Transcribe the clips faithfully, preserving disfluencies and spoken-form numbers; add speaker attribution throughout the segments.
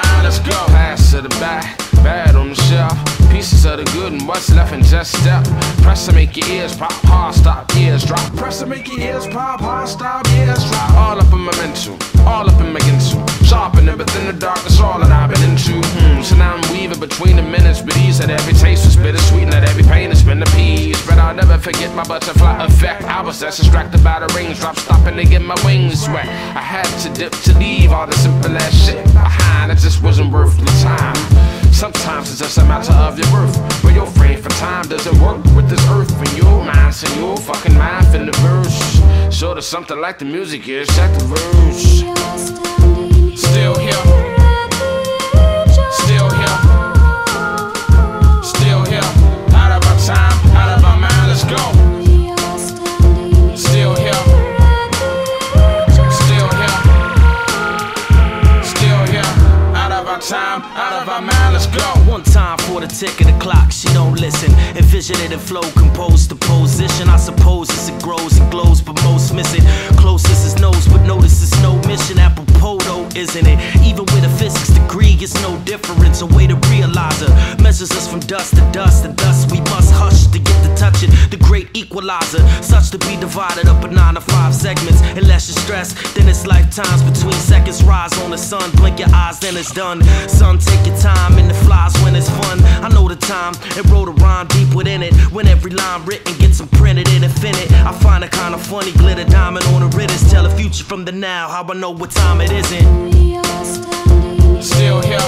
Speaker 1: mind, let's go. Pass to the back, bad on the shelf. Pieces of the good and what's left and just step. Press to make your ears pop, hard stop, ears drop. Press to make your ears pop, hard stop, ears drop. All up in my mental, all up in my ginsel. Sharpening within the darkness, all that I've been into. Hmm. So now I'm weaving between the minutes, but ease that every taste was bittersweet and that every pain has been appeased. But I'll never forget my butterfly effect. I was less distracted by the raindrops, stopping to get my wings wet. I had to dip to leave all the simple ass shit behind. It just wasn't worth the time. Sometimes it's just a matter of your birth, but your frame for time doesn't work with this earth. When your mind, so your fucking mind in the verse. Sort of something like the music is. Check the verse. Still here. Still here. Still here. Out of our time, out of our mind. Let's go. Still here. Still here. Still here. Out of our time, out of our mind. Let's go.
Speaker 2: One time for the tick of the clock, she don't listen. Envision it in flow, composed to position. I suppose as it grows and glows, but most miss it. Closest is nose, but notice it's no mission. Apropos though, isn't it? Even with a physics degree, it's no difference. A way to realize her measures us from dust to dust, and thus we must hush to get to touch it. The great equalizer, such to be divided up in nine to five segments. Unless you're stressed, then it's lifetimes between seconds. Rise on the sun, blink your eyes, then it's done. Son, take your time, and it flies when it's fun. I know the time, and wrote a rhyme deep within it. When every line written gets imprinted in infinite, I find it kinda funny, glitter diamond on the riddance. Tell the future from the now, how I know what time it isn't.
Speaker 1: Still here.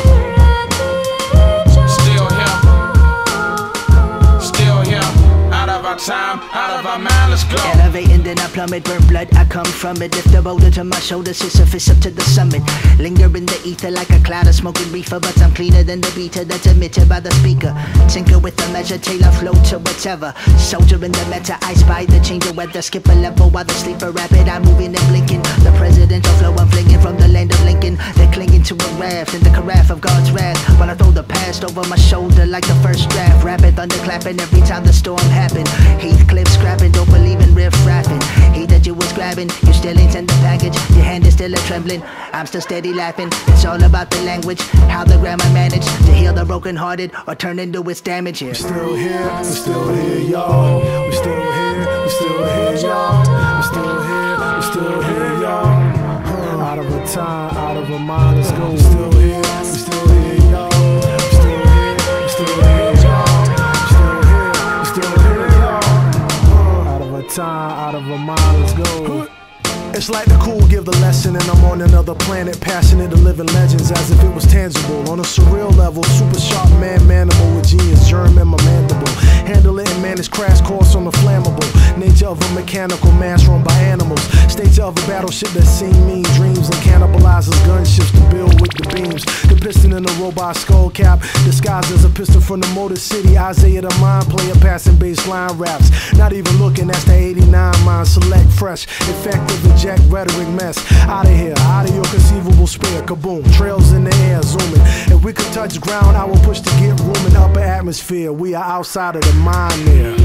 Speaker 1: Still here. Still here. Out of our time, out of our mind, let's go.
Speaker 3: Elevating, then I plummet, burn blood, I come from it. Lift the boulder to my shoulders, it's a fist up to the summit. Linger in the ether like a cloud of smoking reefer, but I'm cleaner than the beater that's emitted by the speaker. Tinker with the measure, tailor flow to whatever. Soldier in the meta, I spy the change of weather. Skip a level while the sleeper rapid, I'm moving and blinking. The presidential flow I'm flinging from the land of Lincoln. They're clinging to a raft in the carafe of God's wrath, while I throw the past over my shoulder like the first draft. Rapid thunder clapping every time the storm happens. Heathcliff scrapping, don't believe in riff rapping. He that you was grabbing, you still intend the package. Your hand is still a trembling, I'm still steady laughing. It's all about the language, how the grammar managed to heal the broken hearted or turn into its damage here.
Speaker 4: We're still here, we're still here, y'all. We're still here, we're still here, y'all. We're still here, we're still here, y'all. Out of our time, out of our mind, let's go. We're still here, we're still here, y'all. We're still here, we're still here, y'all. We're still here, we're still here, y'all. Out of our time, out of our mind, let's go. It's like the cool give the lesson, and I'm on another planet, passing it to living legends as if it was tangible. On a surreal level, super sharp man, manimal with genius, germ in my mandible. Handle it and manage crash course on the flammable nature of a mechanical mass run by animals. Stage of a battleship that seen mean dreams and cannibalizes gunships to build with the beams. The piston in a robot skull cap, disguised as a pistol from the Motor City. Isaiah the mind player, passing baseline raps. Not even looking, that's the eighty-nine mind. Select fresh, effective, eject rhetoric mess. Out of here, out of your conceivable spare. Kaboom, trails in the air, zooming. If we could touch ground, I will push to get room in upper atmosphere. We are outside of the mind there.